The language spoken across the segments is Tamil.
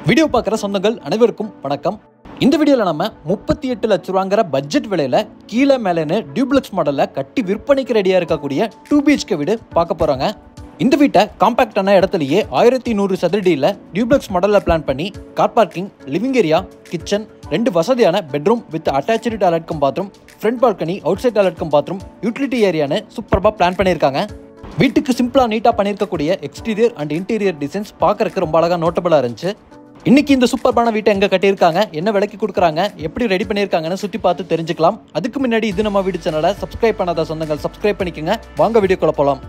வீடியோ பார்க்குற சொந்தங்கள் அனைவருக்கும் வணக்கம். இந்த வீடியோவில் நம்ம 38 லட்ச ரூபாங்கிற பட்ஜெட் விலையில் கீழே மேலேன்னு டியூப்ளெக்ஸ் மாடலில் கட்டி விற்பனைக்கு ரெடியாக இருக்கக்கூடிய 2 BHK வீடு பார்க்க போகிறாங்க. இந்த வீட்டை காம்பேக்டான இடத்துலையே 1100 சதுரடியில் டியூப்ளெக்ஸ் மாடலில் பிளான் பண்ணி car parking, living area, kitchen, 2 வசதியான bedroom with attach toilet cum bathroom, front balcony, outside toilet cum bathroom, utility ஏரியான்னு சூப்பராக பிளான் பண்ணியிருக்காங்க. வீட்டுக்கு சிம்பிளாக நீட்டாக பண்ணியிருக்கக்கூடிய எக்ஸ்டீரியர் அண்ட் இன்டீரியர் டிசைன்ஸ் பார்க்கறதுக்கு ரொம்ப அழகாக நோட்டபுளாக இருந்துச்சு. இன்னைக்கு இந்த சூப்பரான வீட்டை எங்கே கட்டியிருக்காங்க, என்ன விலைக்கு கொடுக்குறாங்க, எப்படி ரெடி பண்ணியிருக்காங்கன்னு சுற்றி பார்த்து தெரிஞ்சுக்கலாம். அதுக்கு முன்னாடி இது நம்ம வீடு சேனலை சப்ஸ்கிரைப் பண்ணாத சொந்தங்கள் சப்ஸ்கிரைப் பண்ணிக்கோங்க. வாங்க வீடியோக்குள்ள போகலாம்.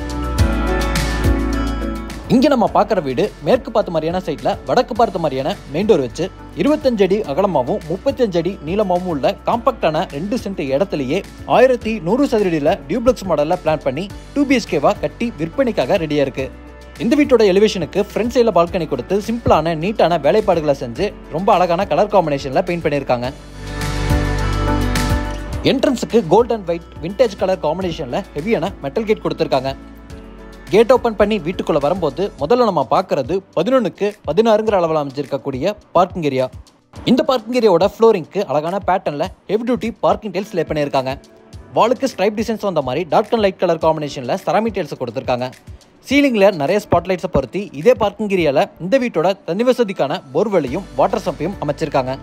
இங்கே நம்ம பார்க்குற வீடு மேற்கு பார்த்த மாதிரியான சைட்டில் வடக்கு பார்த்த மாதிரியான மெயின் டோர் வச்சு 25 அடி அகலமாகவும் 35 அடி நீளமாகவும் உள்ள காம்பேக்டான 2 சென்ட் இடத்துலையே 1100 சதுரடியில் டியூப்ளெக்ஸ் மாடலில் பிளான் பண்ணி 2 BHKவா கட்டி விற்பனைக்காக ரெடியாக இருக்கு. இந்த வீட்டோட எலிவேஷனுக்கு ஃப்ரண்ட் சைடில் பால்கனி கொடுத்து சிம்பிளான நீட்டான வேலைப்பாடுகளை செஞ்சு ரொம்ப அழகான கலர் காம்பினேஷனில் பெயிண்ட் பண்ணியிருக்காங்க. என்ட்ரன்ஸுக்கு gold and white vintage colour காம்பினேஷனில் ஹெவியான மெட்டல் கேட் கொடுத்துருக்காங்க. கேட் ஓப்பன் பண்ணி வீட்டுக்குள்ளே வரும்போது முதல்ல நம்ம பார்க்கறது 11க்கு 16ங்கிற அளவில் அமைஞ்சிருக்கக்கூடிய பார்க்கிங் ஏரியா. இந்த பார்க்கிங் ஏரியாவோட ஃப்ளோரிங்க்கு அழகான பேட்டர்னில் heavy duty parking tiles lay பண்ணியிருக்காங்க. வாலுக்கு ஸ்ட்ரைப் டிசைன்ஸ் வந்த மாதிரி டார்க் அண்ட் லைட் கலர் காம்பினேஷனில் செராமிக் டைல்ஸ் கொடுத்துருக்காங்க. சீலிங்கில் நிறைய ஸ்பாட்லைட்ஸை பொருத்தி இதே பார்க்கிங் ஏரியாவில் இந்த வீட்டோட தனி வசதிக்கான போர்வெல்லையும் வாட்டர் சம்பையும் அமைச்சிருக்காங்க.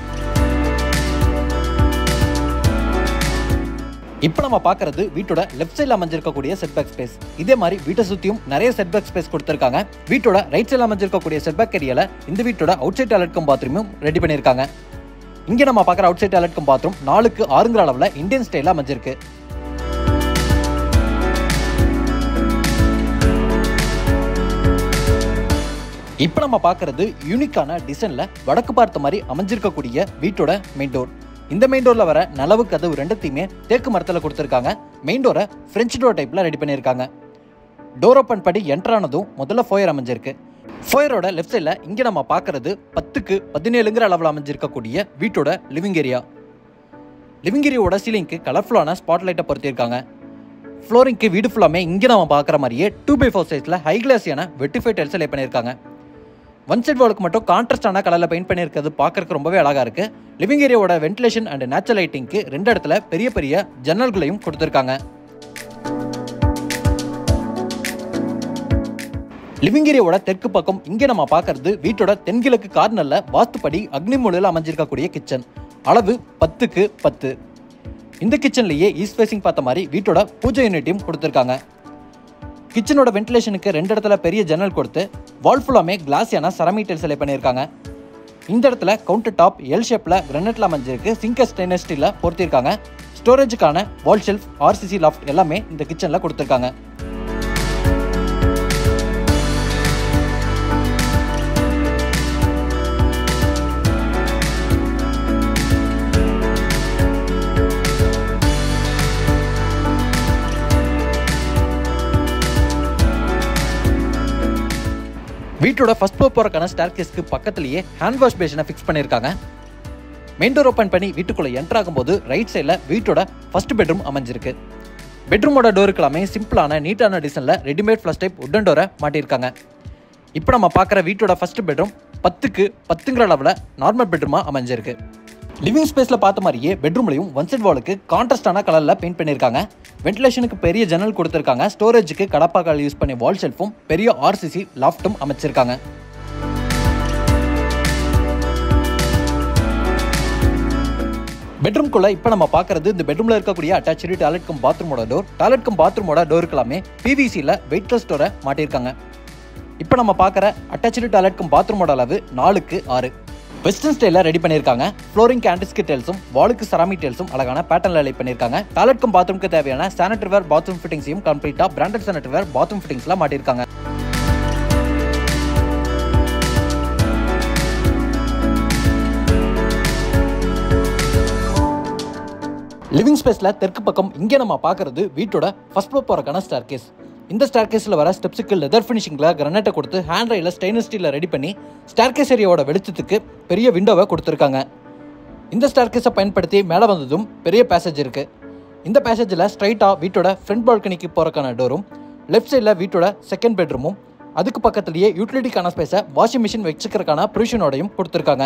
இப்போ நம்ம பார்க்கறது வீட்டோட லெஃப்ட் சைடில் அமைஞ்சிருக்கக்கூடிய செட்பேக் ஸ்பேஸ். இதே மாதிரி வீட்டை சுற்றியும் நிறைய செட்பேக் ஸ்பேஸ் கொடுத்துருக்காங்க. வீட்டோட ரைட் சைடில் அமைஞ்சிருக்கக்கூடிய செட்பேக் ஏரியாவில் இந்த வீட்டோட அவுட் சைட் டாய்லெட் கம் பாத்ரூமும் ரெடி பண்ணியிருக்காங்க. இங்கே நம்ம பார்க்குற outside toilet cum bathroom 4க்கு 6ங்கிற அளவில் இந்தியன் ஸ்டைலில் அமைஞ்சிருக்கு. இப்போ நம்ம பார்க்கறது யூனிக்கான டிசைனில் வடக்கு பார்த்த மாதிரி அமைஞ்சிருக்கக்கூடிய வீட்டோட மெயின் டோர். இந்த மெயின் டோரில் வர நிலவு கதவு ரெண்டுத்தையுமே தேக்கு மரத்தில் கொடுத்துருக்காங்க. மெயின் டோரை ஃப்ரெஞ்ச் டோர் டைப்பில் ரெடி பண்ணியிருக்காங்க. டோர் ஓப்பன் பண்ணி என்ட்ரானதும் முதல்ல ஃபோயர் அமைஞ்சிருக்கு. ஃபோயரோட லெஃப்ட் சைடில் இங்கே நம்ம பார்க்கறது 10க்கு 17ங்கிற அளவில் அமைஞ்சிருக்கக்கூடிய வீட்டோட லிவிங் ஏரியா. லிவிங் ஏரியாவோட சீலிங்க்கு கலர்ஃபுல்லான ஸ்பாட் லைட்டை பொருத்தியிருக்காங்க. ஃப்ளோரிங்க்கு வீடு ஃபுல்லாமே இங்கே நம்ம பார்க்குற மாதிரியே 2x4 சைஸில் ஹை கிளாஸியான வெட்டிஃபை டைல்ஸ் லே பண்ணியிருக்காங்க. ஒன் சைட் வாலுக்கு மட்டும் கான்ட்ராஸ்டான கலரில் பெயிண்ட் பண்ணியிருக்கிறது பார்க்கறதுக்கு ரொம்பவே அழகாக இருக்குது. லிவிங் ஏரியாவோட வென்டிலேஷன் அண்ட் நேச்சுரல் லைட்டிங்க்கு 2 இடத்துல பெரிய பெரிய ஜன்னல்களையும் கொடுத்துருக்காங்க. லிவிங் ஏரியாவோட தெற்கு பக்கம் இங்கே நம்ம பார்க்கறது வீட்டோட தென்கிழக்கு கார்னரில் வாஸ்துப்படி அக்னி மூலையில் அமைஞ்சிருக்கக்கூடிய கிச்சன். அளவு 10க்கு 10. இந்த கிச்சன்லேயே ஈஸ்ட் ஃபேசிங் பார்த்த மாதிரி வீட்டோட பூஜை யூனிட்டையும் கொடுத்துருக்காங்க. கிச்சனோட வென்டிலேஷனுக்கு 2 இடத்துல பெரிய ஜன்னல் கொடுத்து வால் ஃபுல்லாமே கிளாஸியான செராமிக் டைல்ஸ் லே பண்ணியிருக்காங்க. இந்த இடத்துல கவுண்டர் டாப் எல் ஷேப்பில் கிரானைட்ல அமைஞ்சிருக்கு. சிங்க் ஸ்டெயின்லெஸ் ஸ்டீலில் பொருத்திருக்காங்க. ஸ்டோரேஜுக்கான வால் ஷெல்ஃப், RCC லாஃப்ட் எல்லாமே இந்த கிச்சனில் கொடுத்துருக்காங்க. வீட்டோட ஃபர்ஸ்ட் ஃப்ளோர் போறக்கான ஸ்டேர்கேஸ்க்கு பக்கத்துலயே ஹேண்ட் வாஷ் பேஷனை ஃபிக்ஸ் பண்ணியிருக்காங்க. மெயின் டோர் ஓப்பன் பண்ணி வீட்டுக்குள்ள என்டர் ஆகும்போது ரைட் சைடில் வீட்டோட ஃபர்ஸ்ட் பெட்ரூம் அமைஞ்சிருக்கு. பெட்ரூமோட டோருக்கு எல்லாமே சிம்பிளான நீட்டான டிசைனில் ரெடிமேட் ஃப்ளஷ் டைப் உட்டன் டோரை மாட்டியிருக்காங்க. இப்போ நம்ம பார்க்குற வீட்டோட ஃபர்ஸ்ட் பெட்ரூம் 10க்கு 10ங்கிற அளவில் நார்மல் பெட்ரூமாக அமைஞ்சிருக்கு. லிவிங் ஸ்பேஸில் பார்த்த மாதிரியே பெட்ரூம்லையும் ஒன் சைட் வாலுக்கு கான்ட்ராஸ்டான கலரில் பெயிண்ட் பண்ணியிருக்காங்க. வென்டிலேஷனுக்கு பெரிய ஜன்னல் கொடுத்துருக்காங்க. ஸ்டோரேஜுக்கு கடப்பாக்கால் யூஸ் பண்ணி வால் ஷெல்ஃபும் பெரிய RCC லாஃப்ட்டும் அமைச்சிருக்காங்க. பெட்ரூம்குள்ள இப்போ நம்ம பார்க்கறது இந்த பெட்ரூம்ல இருக்கக்கூடிய அட்டாச்சு டாய்லெட் கம் பாத்ரூமோட டோர். டாய்லெட் கம் பாத்ரூமோட டோருக்கு எல்லாமே PVCயில் வெயிட்லெஸ் டோரை மாட்டியிருக்காங்க. இப்போ நம்ம பார்க்குற அட்டாச்சு டாய்லெட் கம் பாத்ரூமோட அளவு 4க்கு 6. வெஸ்டர்ன் ஸ்டைலில் ரெடி பண்ணியிருக்காங்க. ஃப்ளோரிங் ஆன்டிஸ்க் டைல்ஸும் வாலுக்கு செராமிக் டைல்ஸும் அழகான பேட்டர்னில் ரெடி பண்ணியிருக்காங்க. டாய்லெட் கம் பாத்ரூமுக்கு தேவையான சானிட்டரி வேர் பாத்ரூம் ஃபிட்டிங்ஸையும் கம்ப்ளீட்டாக பிராண்டட் சானிட்டரி வேர் பாத்ரூம் ஃபிட்டிங்ஸ்லாம் மாட்டியிருக்காங்க. லிவிங் ஸ்பேஸில் தெற்கு பக்கம் இங்கே நம்ம பார்க்கறது வீட்டோட ஃபர்ஸ்ட் ஃப்ளோர் போறக்கான ஸ்டேர்கேஸ். இந்த ஸ்டேர்கேஸில் வர ஸ்டெப்ஸுக்கு லெதர் ஃபினிஷிங்கில் கிரானைட்டை கொடுத்து ஹேண்ட் ரைலில் ஸ்டெயின்லெஸ் ஸ்டீலில் ரெடி பண்ணி ஸ்டேர்கேஸ் ஏரியாவோட வெளிச்சத்துக்கு பெரிய விண்டோவை கொடுத்துருக்காங்க. இந்த ஸ்டேர்கேஸை பயன்படுத்தி மேலே வந்ததும் பெரிய பேசேஜ் இருக்குது. இந்த பேசேஜில் ஸ்ட்ரைட்டாக வீட்டோட ஃப்ரண்ட் பால்கனிக்கு போகிறக்கான டோரும், லெஃப்ட் சைடில் வீட்டோட செகண்ட் பெட்ரூமும், அதுக்கு பக்கத்துலயே யூட்டிலிட்டிக்கான ஸ்பேஸை வாஷிங் மிஷின் வச்சுக்கிறதுக்கான ப்ரொவிஷனோடையும் கொடுத்துருக்காங்க.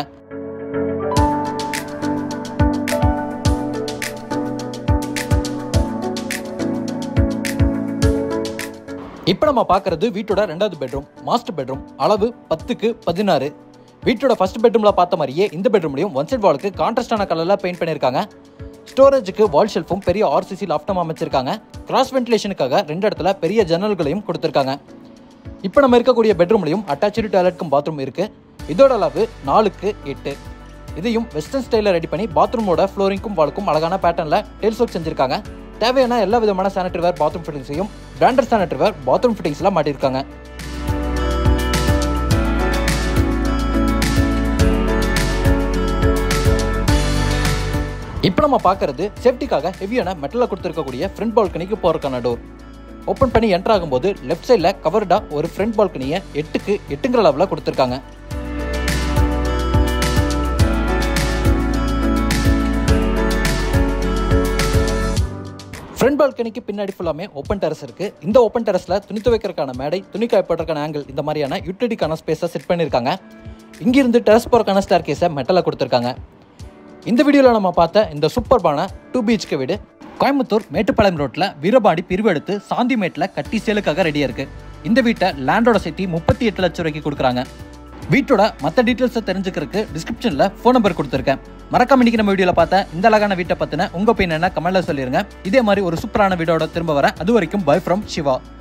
இப்போ நம்ம பார்க்கறது வீட்டோட 2வது பெட்ரூம், மாஸ்டர் பெட்ரூம். அளவு 10x16. வீட்டோட ஃபர்ஸ்ட் பெட்ரூம்ல பார்த்த மாதிரியே இந்த பெட்ரூம்லையும் ஒன் சைட் வாலுக்கு கான்ட்ராஸ்டான கலர்ல பெயிண்ட் பண்ணியிருக்காங்க. ஸ்டோரேஜுக்கு வால் ஷெல்ஃபும் பெரிய ஆர்சிசி லாஃப்டும் அமைச்சிருக்காங்க. கிராஸ் வென்டிலேஷனுக்காக 2 இடத்துல பெரிய ஜன்னல்களையும் கொடுத்துருக்காங்க. இப்போ நம்ம இருக்கக்கூடிய பெட்ரூம்லையும் அட்டாச்சு டாய்லெட்க்கும் பாத்ரூம் இருக்கு. இதோட அளவு 4x8. இதையும் வெஸ்டர்ன் ஸ்டைலில் ரெடி பண்ணி பாத்ரூமோட ஃப்ளோரிங்க்கும் வாலுக்கும் அழகான பேட்டர்னில் டெயில்ஸ் ஒர்க் செஞ்சிருக்காங்க. தேவையான எல்லா விதமான சானிட்டரி வேர் பாத்ரூம் ஃபிட்டிங்ஸையும் பிராண்டட் சானிட்டரி வேர் பாத்ரூம் ஃபிட்டிங்ஸ்ல மாட்டியிருக்காங்க. இப்போ நம்ம பார்க்கறது சேஃப்டிக்காக ஹெவியான மெட்டலில் கொடுத்துருக்கக்கூடிய ஃப்ரண்ட் பால்கனிக்கு போறதுக்கான டோர். ஓப்பன் பண்ணி என்டர் ஆகும்போது லெஃப்ட் சைடில் கவர்டா ஒரு ஃப்ரண்ட் பால்கனியை 8x8 அளவில் கொடுத்துருக்காங்க. ஃப்ரண்ட் பால்கனிக்கு பின்னாடி ஃபுல்லாமே ஓப்பன் டெரஸ் இருக்கு. இந்த ஓப்பன் டெரஸ்ல துணி துவைக்கிறதுக்கான மேடை, துணி காயப்படுறதுக்கான ஆங்கிள், இந்த மாதிரியான யூட்டிலிட்டிக்கான ஸ்பேஸை செட் பண்ணியிருக்காங்க. இங்கிருந்து டெரஸ் போறதுக்கான ஸ்டேர் கேஸை மெட்டலில் கொடுத்துருக்காங்க. இந்த வீடியோவில் நம்ம பார்த்த இந்த சூப்பர்பான 2 BHK வீடு கோயம்புத்தூர் மேட்டுப்பாளையம் ரோட்ல வீரபாண்டி பிரிவு எடுத்து சாந்திமேட்டில் கட்டி சேலுக்காக ரெடியா இருக்கு. இந்த வீட்டை லேண்டோட சேர்த்து 38 லட்சம் ரூபாய்க்கு கொடுக்குறாங்க. வீட்டோட மற்ற டீட்டெயில்ஸை தெரிஞ்சுக்கிறதுக்கு டிஸ்கிரிப்ஷன்ல ஃபோன் நம்பர் கொடுத்துருக்கேன். மறக்காம இன்னைக்கு நம்ம வீடியோல பார்த்த இந்த அழகான வீட்டை பத்தின உங்க ஒப்பீனியனை கமெண்ட்ல சொல்லிருங்க. இதே மாதிரி ஒரு சூப்பரான வீடியோட திரும்ப வர. அது வரைக்கும் பை ஃப்ரம் சிவா.